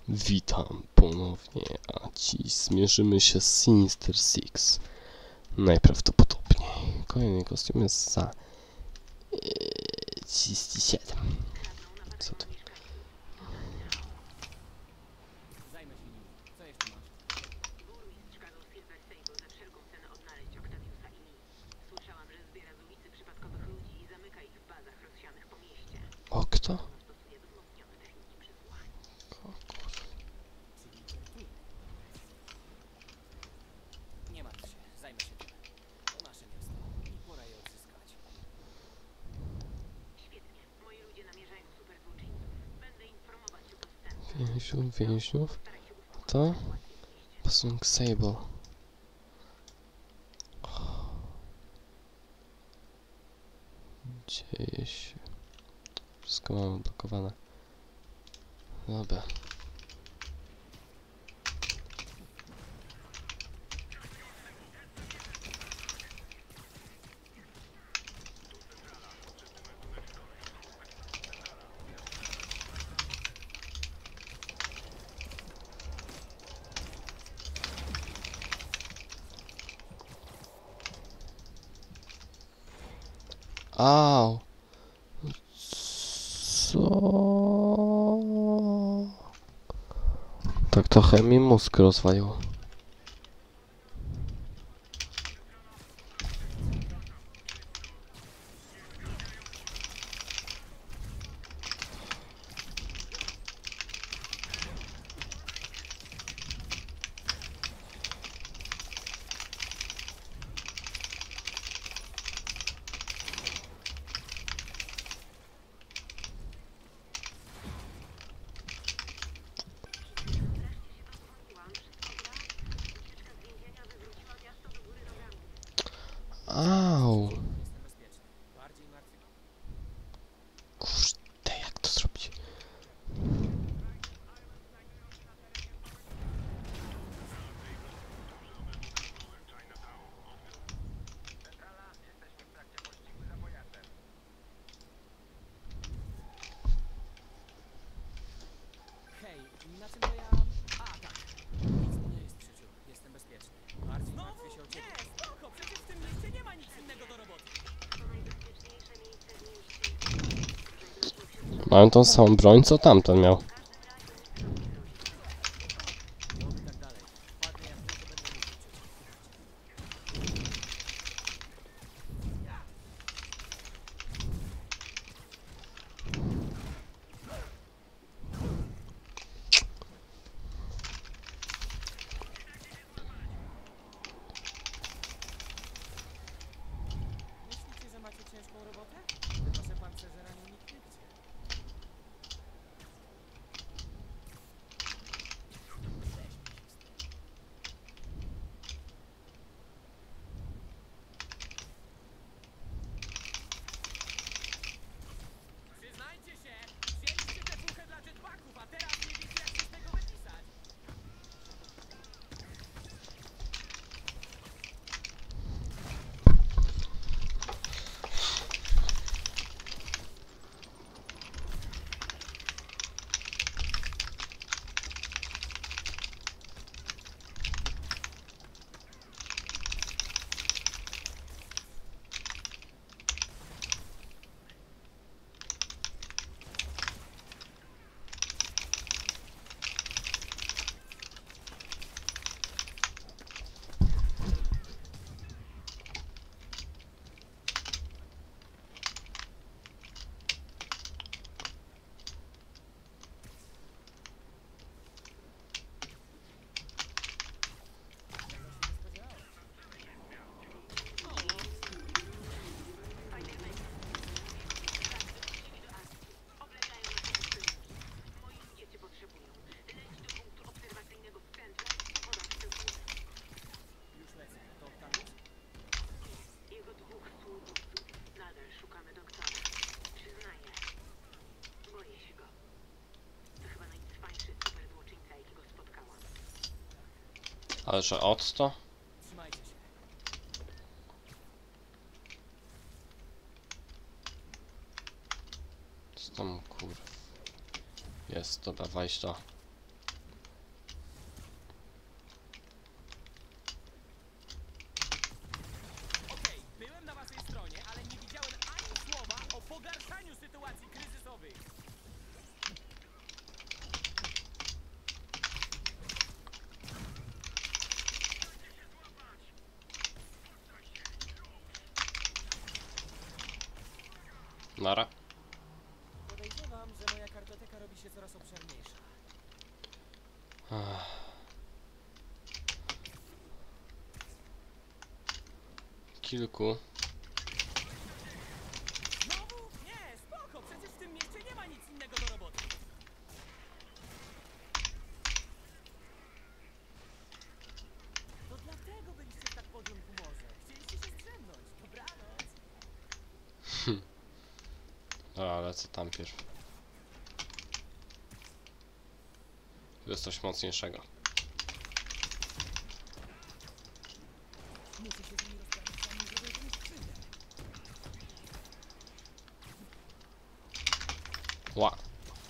Witam ponownie, a dziś zmierzymy się z Sinister Six. Najprawdopodobniej. Kolejny kostium jest za 37. Co to? Zajmę się nim. Co jeszcze masz? Burmistrz kazał Silver Sable za wszelką cenę odnaleźć Octaviusa i Lee. Słyszałam, że zbiera z ulicy przypadkowych ludzi i zamyka ich w bazach rozsianych po mieście. O, kto? Podobno stosuje wzmocnione techniki przesłuchań. O kurwa. Czyli tortury. Nie martw się, zajmę się tym. To nasze miasto i pora je odzyskać. Świetnie. Moi ludzie namierzają super złoczyńców. Będę informować o postępach. Więźniów? Staraj się uspokoić To? sytuację w mieście. Posung Sable. Dzieje się. Wszystko mamy blokowane. Dobra. Au! Co? Tak trochę mi mózg rozwaliło. Ucieczka z więzienia wywróciła miasto do góry nogami. Au! Jestem bezpieczny. Bardziej martwy. Kurde, jak to zrobić? Hej, na czym to ja... A, tak. Nic mi nie jest, Krzysiu. Jestem bezpieczny. Bardziej martwię się o ciebie. Nie, spoko. Przecież w tym mieście nie ma nic innego do roboty. To najbezpieczniejsze miejsce w mieście. Mają tą samą broń, co tamten miał. W każdym razie nie robi groźby. Oby tak dalej. Wpadnę jak tylko będę mógł, Krzysiu. Myślicie, że macie ciężką robotę? Chyba, że pancerze ranią nikt nie chce. Przyznajcie się! Wzięliście tę fuchę dla jetpacków, a teraz nie wiecie, jak się z tego wypisać! Oblegają nas przeciwnicy. Moi ludzie cię potrzebują. Leć do punktu obserwacyjnego w centrum i podać tę głowę. Już lecę. To Octavius? Jego dwóch sługusów. Nadal szukamy doktora. Przyznaję. Boję się go. To chyba najcwańszy super złoczyńca, jakiego spotkałam. Ale że octo? Trzymajcie się. Co tam kurwa? Jest, dobra, wejść to. Nara. Podejrzewam, że moja kartoteka robi się coraz obszerniejsza. Kilku. Znowu? Nie, spoko, przecież w tym mieście nie ma nic innego do roboty. To dlatego byliście w tak podłym humorze. Chcieliście się zdrzemnąć. Dobranoc. Dobra, ale co tam pierw? Tu jest coś mocniejszego. Muszę się z nimi rozprawić, zanim zrobię komuś krzywdę. Ła.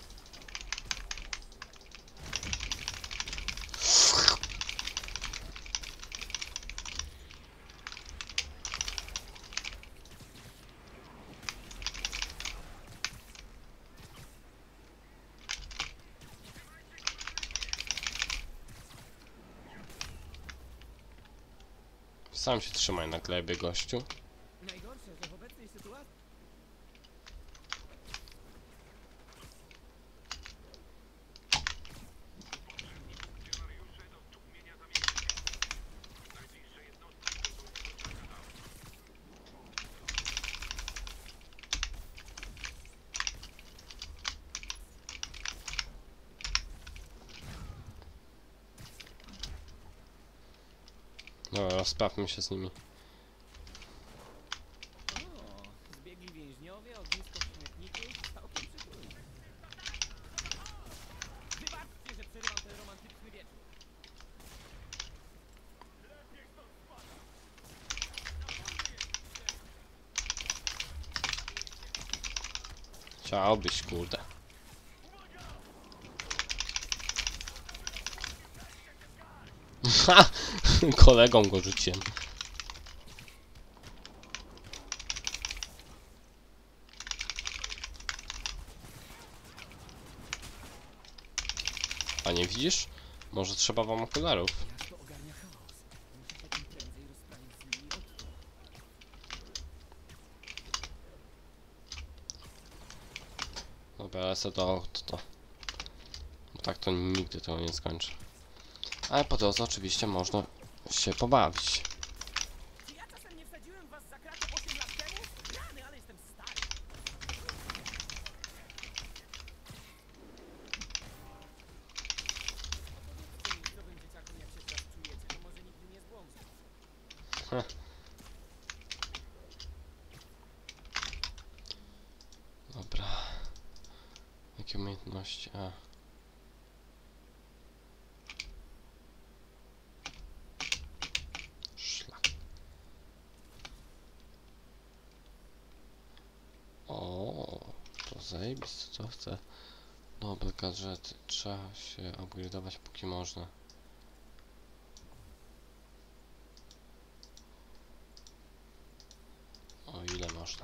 Sam się trzymaj na glebie, gościu. Najgorsze, że w obecnej sytuacji... Dobra, rozprawmy się z nimi. O, zbiegli więźniowie, ognisko w śmietniku, całkiem przytulnie. Wybaczcie, że przerywam ten romantyczny wieczór. Chciałbyś, kurde. Ha! Kolegą go rzuciłem. A nie widzisz? Może trzeba wam okularów. Miasto ogarnia chaos. Muszę się tym prędzej rozprawić z nimi od tu. Dobra, lecę do to. Bo tak to nigdy tego nie skończę. Ale po drodze oczywiście można się pobawić. Czy ja czasem nie wsadziłem was za kratę 8 lat temu? Rany, ale jestem stary. Opowiedzcie miejscowym dzieciakom, jak się teraz czujecie, to może nigdy nie zbłądzą. Dobra. Jakie umiejętności? A. Szlak. O, to zajebiste, co chcę. Dobre gadżety. Trzeba się upgrade'ować póki można. O ile można.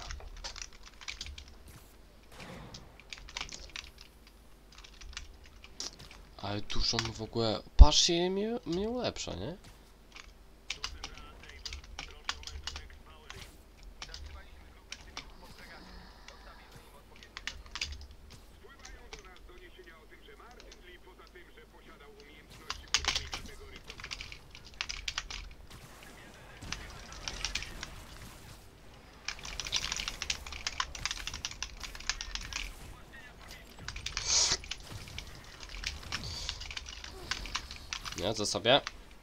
Ale dużo mi w ogóle... Patrzcie, ile mnie ulepsza, nie? Nie, co sobie?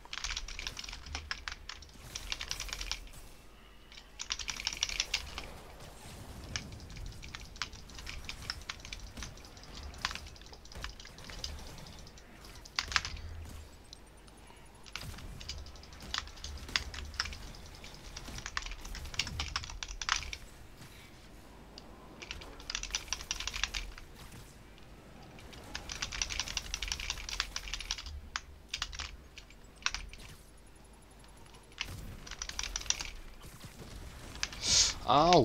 Au!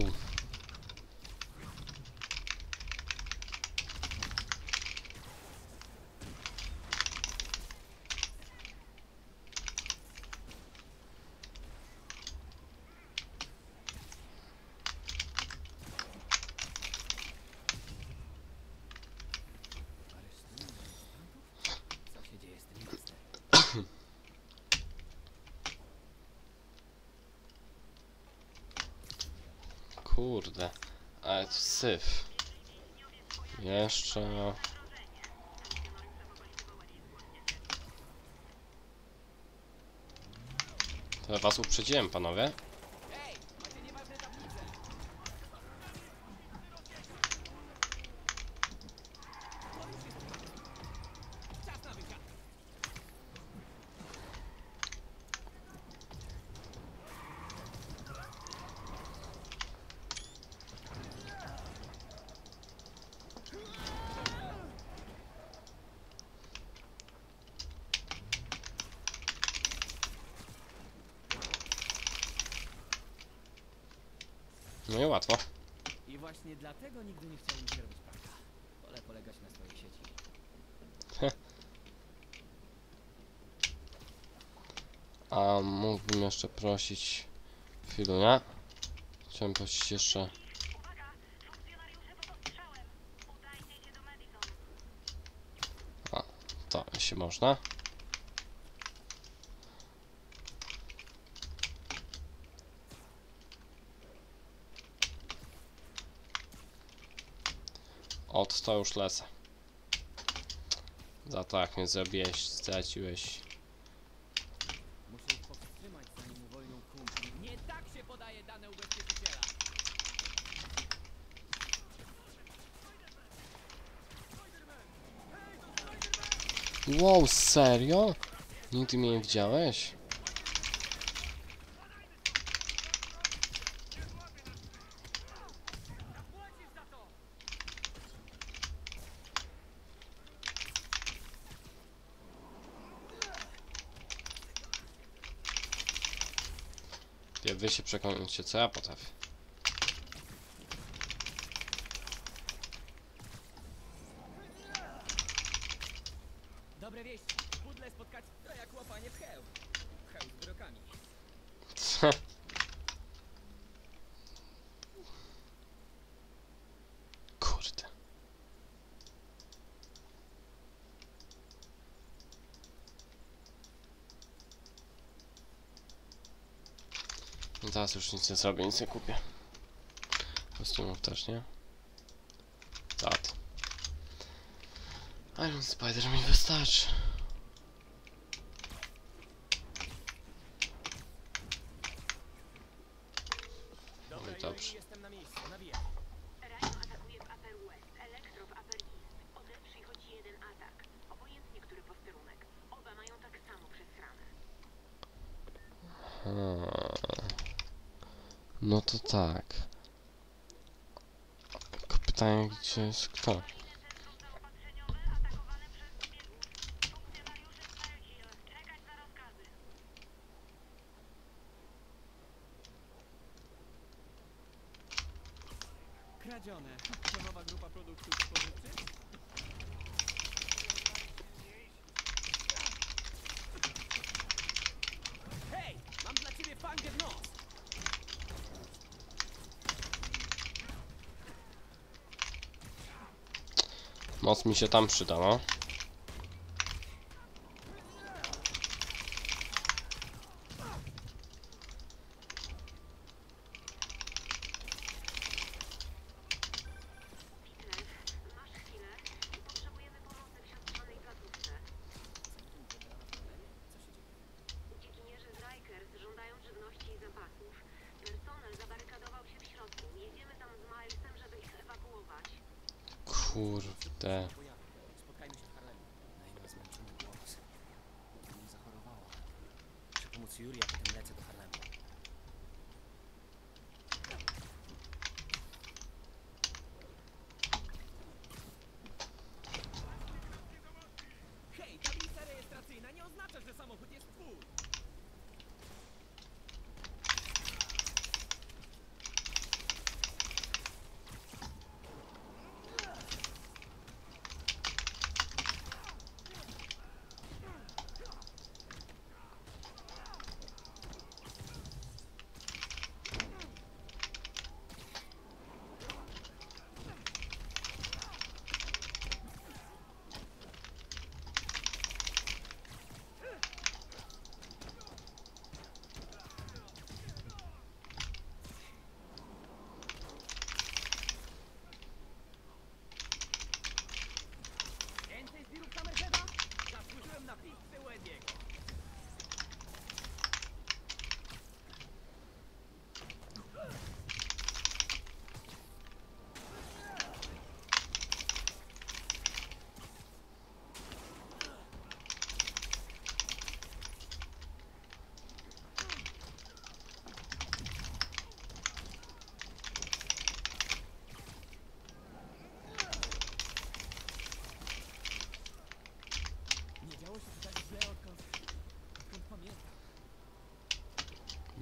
Kurde. Ale to syf. Jeszcze... To ja was uprzedziłem, panowie. Hej, macie nieważne tablice. To już jest czas na wysiadkę. No i łatwo. I właśnie dlatego nigdy nie chciałem się robić praka. Wolę polegać na swojej sieci. A mógłbym jeszcze prosić... Chwilunia. Chciałem prosić jeszcze... Uwaga! Funkcjonariusze pod ostrzałem! Udajcie się do Madison. A, to jeśli można. Od to już lecę. Za to jak mnie zrobiłeś, straciłeś. Muszę ich powstrzymać, zanim uwolnią kumpli. Nie tak się podaje dane ubezpieczyciela. Wow, serio? Nigdy mnie nie widziałeś? Płacisz za to! Wy się przekonujcie, co ja potrafię. Dobre wieści. Pudle spotkać to jak łapanie w chełm. Chełm z wyrokami. Kurde. No teraz już nic nie zrobię, nic nie kupię. Kostiumów też nie. Tak. Iron Spider mi wystarczy. Dobra, No i dobrze. Yuri, jestem na miejscu. Nawijaj. Rhino atakuje w Upper West, Elektro w Upper East. Odeprzyj choć jeden atak. Obojętnie który posterunek. Oba mają tak samo przesrane. No to tak. Tylko pytanie, gdzie jest kto? Awaryjne centrum zaopatrzeniowe atakowane przez zbiegów. Funkcjonariusze Fairhill. Czekać na rozkazy. Kradzione. To nowa grupa produktów spożywczych? Hej! Mam dla ciebie fangę w nos! Moc mi się tam przyda, no. Peter, masz chwilę? Potrzebujemy pomocy w siostrzanej placówce. Uciekinierzy z Rikers żądają żywności i zapasów. Personel zabarykadował się w środku. Jedziemy tam z Milesem, żeby ich ewakuować. Kurde. Spotkajmy się w Harlemie. Naima zmęczony głos. Nie zachorowała. Muszę pomóc Yuri, a potem lecę do Harlemu. Hej, tablica rejestracyjna nie oznacza, że samochód jest twój.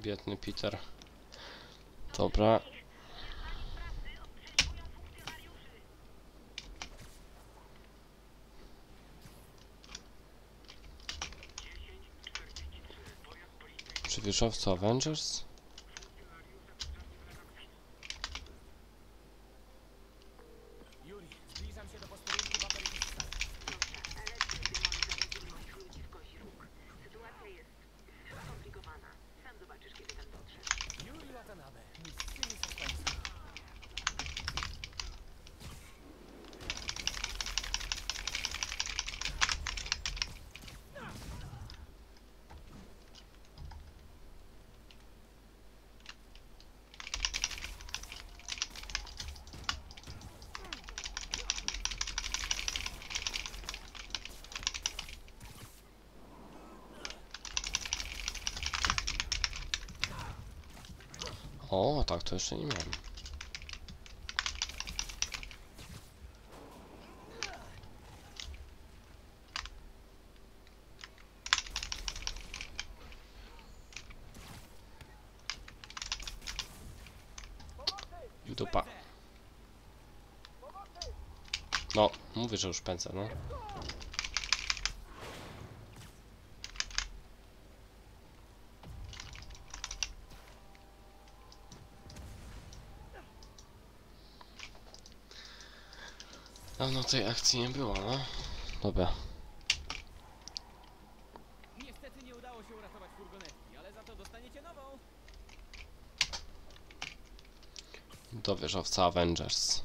Biedny Peter. Dobra. Przy wieżowcu Avengers? Yuri, zbliżam się do posterunku bateryjnych stal. Moich ludzi w kozi róg. Sytuacja jest skomplikowana. Sam zobaczysz, kiedy tam dotrzesz. Yuri Watanabe, mistrzyni suspensu. O, tak to jeszcze nie miałem. I dupa. No, mówię, że już pędzę, no. Dawno tej akcji nie było, no. Dobra. Niestety nie udało się uratować furgonetki, ale za to dostaniecie nową. Do wieżowca Avengers.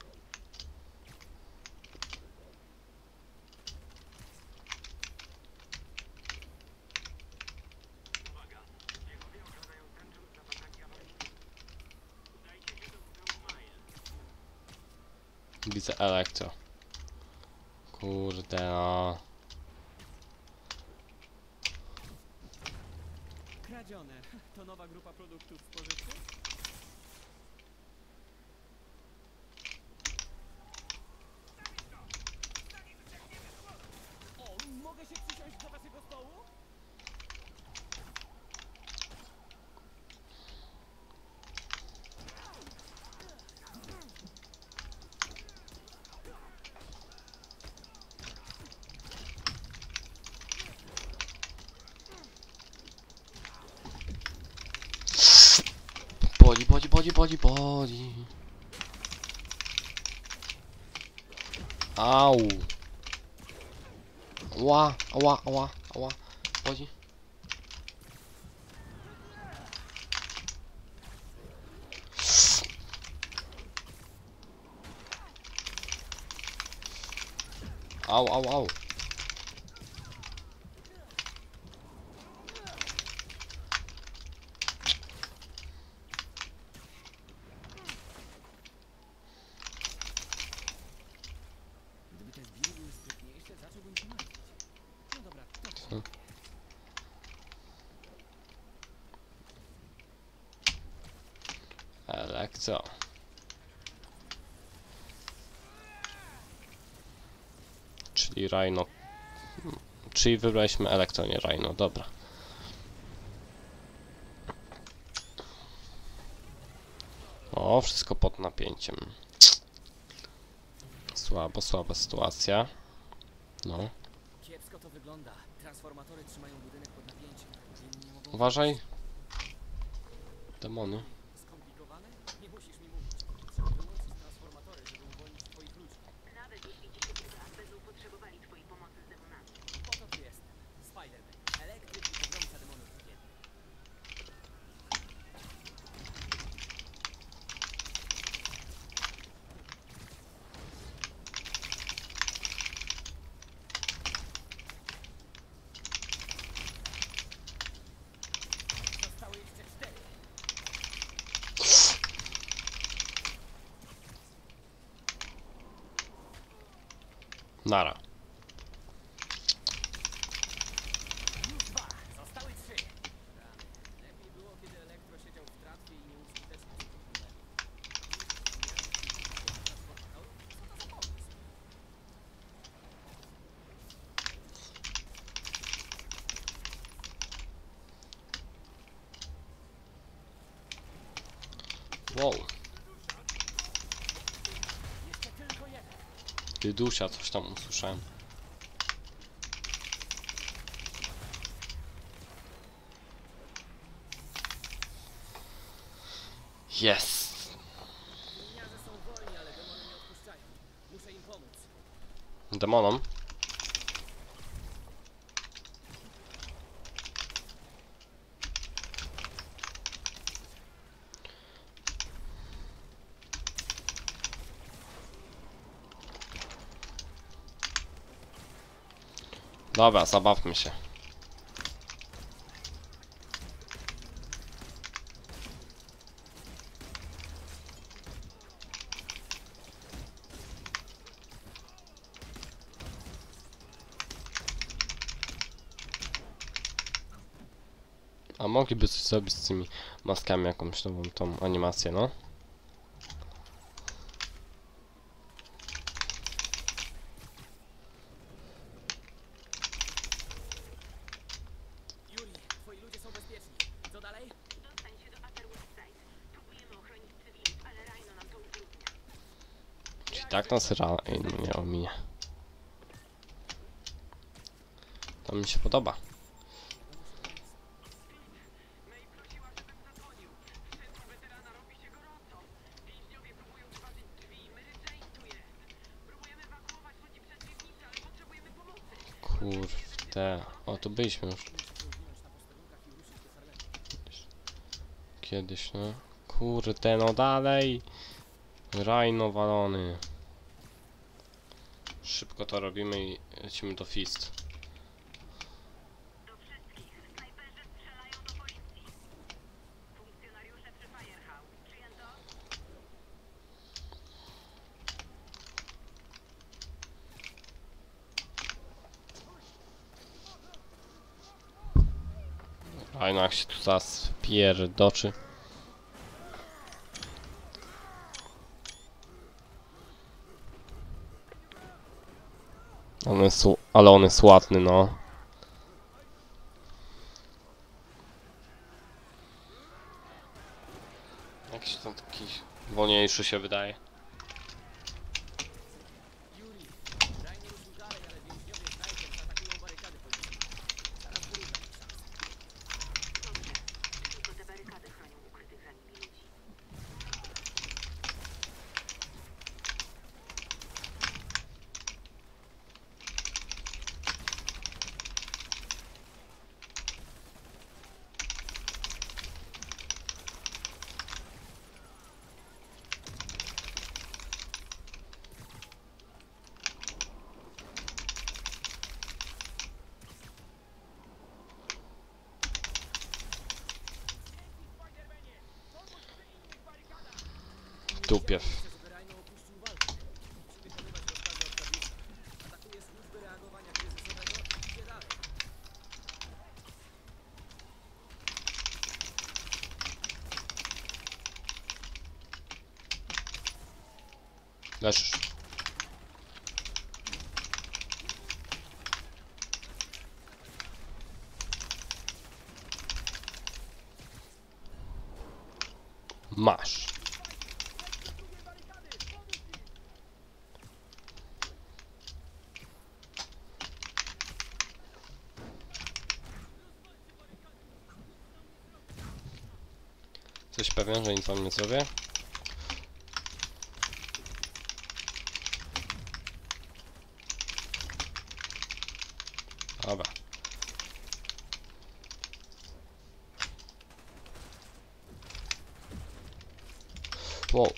Widzę Elektro. Kurde no. Kradzione. To nowa grupa produktów spożywczych? O, mogę się przysiąść do waszego stołu? Boli, boli, boli, boli, boli. Au. Ła, ała, ała, ała. Boli. Au, au, au. Gdyby te zbiry były sprytniejsze, zacząłbym się martwić. No dobra, to Co? Elektro. Czyli Rhino. Czyli wybraliśmy Elektro, nie Rhino. Dobra. O, wszystko pod napięciem. Słabo, słaba sytuacja. No. kiepsko to wygląda. Transformatory trzymają budynek pod napięciem, więc nie mogą... Uważaj. Demony. Skomplikowane? Nie musisz mi mówić. Trzeba wyłączyć transformatory, żeby uwolnić twoich ludzi. Nawet jeśli ci się uda, będą potrzebowali twojej pomocy z demonami. Po to tu jestem. Spider-Man. Elektryk i pogromca demonów wielokrotnie. Zostały jeszcze 4. Nara. Już 2. Zostały 3. Lepiej było, kiedy Elektro siedział w tratwie i nieużytecznie się tunelem. Co to za pomysł? Wow. Jeszcze tylko jeden. Dydusia, coś tam usłyszałem. Jest. Gliniarze są wolni, ale demony nie odpuszczają. Muszę im pomóc. Demonom. Dobra, zabawmy się. A mogliby coś zrobić z tymi maskami, jakąś nową tą animację, no? Yuri, twoi ludzie są bezpieczni. Co dalej? Dostań się do Upper West Side. Próbujemy ochronić cywilów, ale Rhino nam to utrudnia. Czyli tak nas nie ominie. To mi się podoba. May prosiła, żebym zadzwonił. W centrum weterana robi się gorąco. Więźniowie próbują wyważyć drzwi. Mary Jane tu jest. Próbujemy ewakuować ludzi przez piwnicę, ale potrzebujemy pomocy. Kurde. O, tu byliśmy już. Muszę się uwinąć na posterunkach i ruszyć do Harlemu. Kiedyś, no. Kurde, no dalej. Rhino walony. Szybko to robimy i lecimy do Fist. Do wszystkich. Snajperzy strzelają do policji. Funkcjonariusze przy Firehouse. Przyjęto? Rhino jak się tu zaraz pierdoczy. Ale on jest ładny, no. Jakiś tam taki wolniejszy się wydaje. Yuri, Rhino ruszył dalej, ale więźniowie Snipers atakują barykady policyjne. Zaraz wyrównam ich szanse. Dobrze. Tylko te barykady chronią ukrytych za nimi ludzi. W dupie. Chcę, żeby Rhino opuścił walkę. Musi wykonywać rozkazy od Fabiusa. Atakuje służby reagowania kryzysowego i idzie dalej. Leżysz. Masz. Jesteś pewien, że nic wam nie zrobię? Dobra. Wow.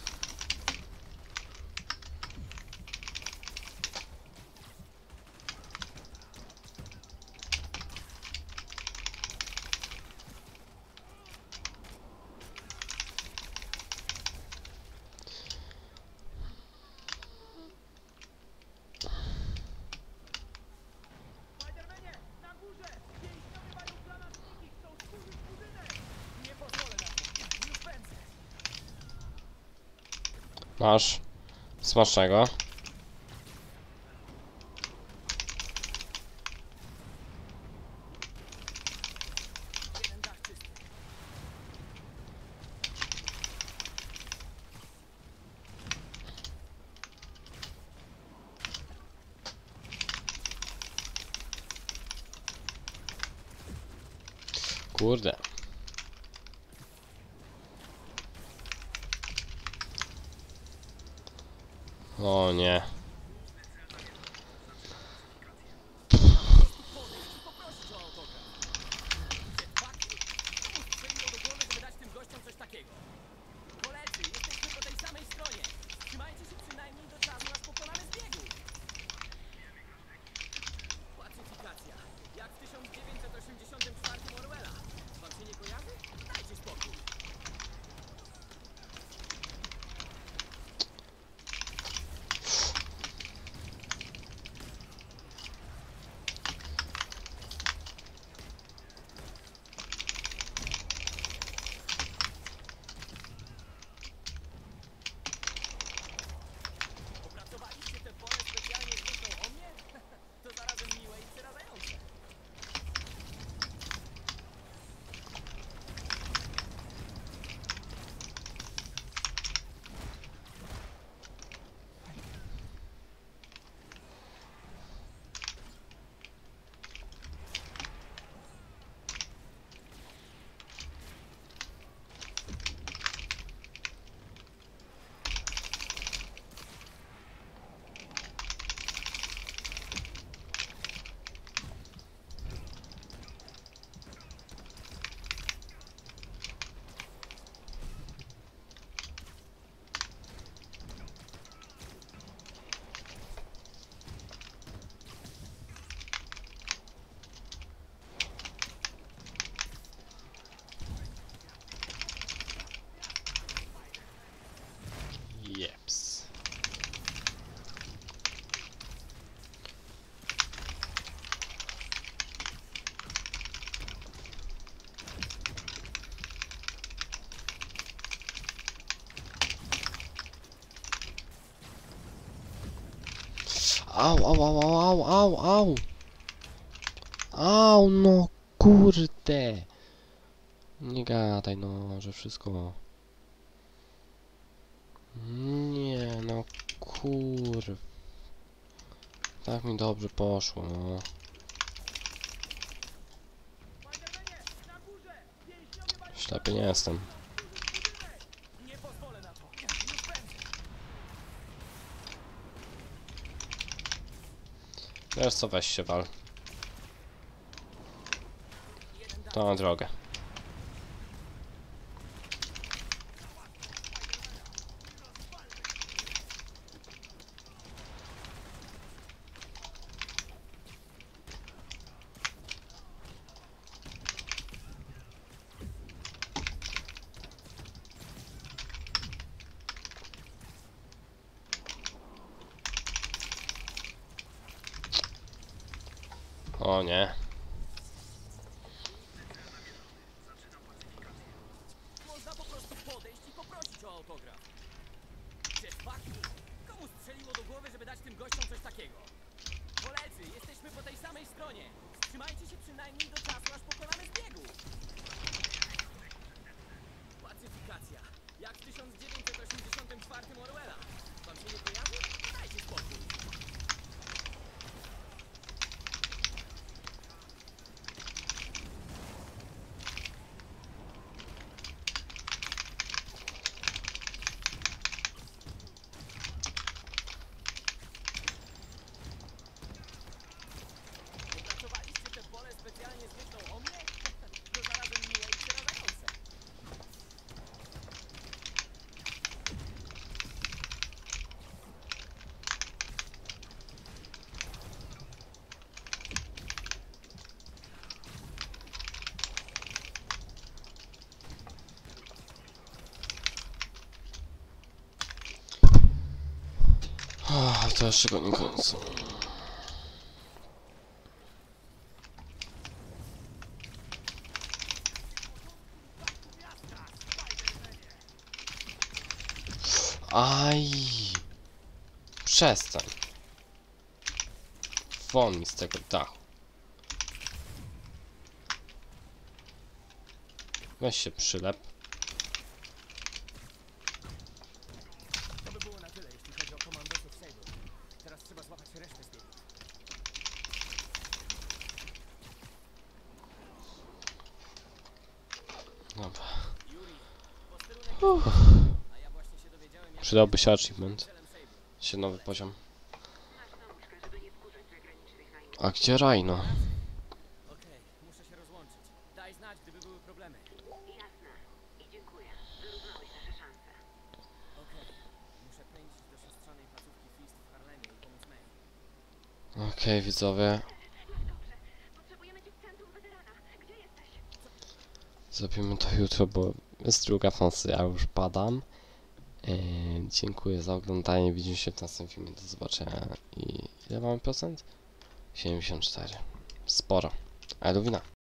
Spidermanie, na górze! Więźniowie mają granatniki, chcą skurzyć budynek! Nie pozwolę na to, już pędzę! Masz. Smacznego. Jeden dach czysty. Kurde. O nie. Poprosić o autograf. Chłopaki, komu strzeliło do głowy, żeby dać tym gościom coś takiego? Koledzy, jesteśmy po tej samej stronie. Trzymajcie się przynajmniej do czasu, aż pokonamy z biegu. Pacyfikacja. Jak w 1984 Orwella. Wam się nie kojarzy? Dajcie spokój. Opracowaliście te pole specjalnie z myślą o mnie? To zarazem miłe i przerażające. Jeps. Au, au, au, au, au, au, au. Au, no kurde. Nie gadaj, no, że wszystko. Nie, no kur... Tak mi dobrze poszło, no. Ślepy nie jestem. Nie pozwolę na to. Już będzie. Wiesz co, weź się wal. To na drogę. O nie. Można po prostu podejść i poprosić o autograf. Chłopaki, komu strzeliło do głowy, żeby dać tym gościom coś takiego? Koledzy, jesteśmy po tej samej stronie. Trzymajcie się przynajmniej do czasu, aż pokonamy z biegu. Pacyfikacja. Jak w 1984 Orwella. Wam się nie kojarzy? Dajcie spokój. Opracowaliście te pole specjalnie z myślą o mnie? To zarazem miłe i przerażające. To jeszcze go nie kończę. Aj! Przestań. Won mi z tego dachu. Weź się przylep. To by było na tyle, jeśli chodzi o Commandos of Sable. Teraz trzeba złapać resztę z biegu. Dobra. Yuri, posterunek jest a ja właśnie się dowiedziałem, jak Przydałby się achievement. celem Sabe'u. Się nowy poziom. Masz nauczkę, żeby nie wkurzać zagranicznych najmów. A gdzie Rhino? Okej, muszę się rozłączyć. Daj znać, gdyby były problemy. Jasne. I dziękuję. Wyrównałeś nasze szanse. Okej, muszę pędzić do siostrzanej placówki Fist w Harlemie i pomóc May. Okej, widzowie. Już dobrze. Potrzebujemy cię w centrum weterana. Gdzie jesteś? Zrobimy to jutro, bo jest druga w nocy, ja już padam. Dziękuję za oglądanie, widzimy się w następnym filmie, do zobaczenia. I ile mamy procent? 74. Sporo. Elwina.